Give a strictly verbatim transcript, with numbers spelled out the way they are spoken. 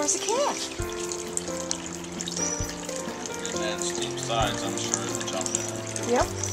course it can. And then steep sides, I'm sure it'll jump in. Yep.